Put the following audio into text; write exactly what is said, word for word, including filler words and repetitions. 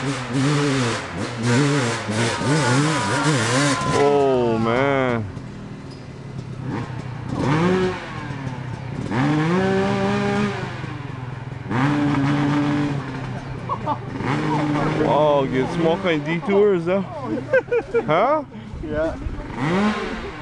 Oh man. Wow, get small kind detours, huh? Huh? Yeah.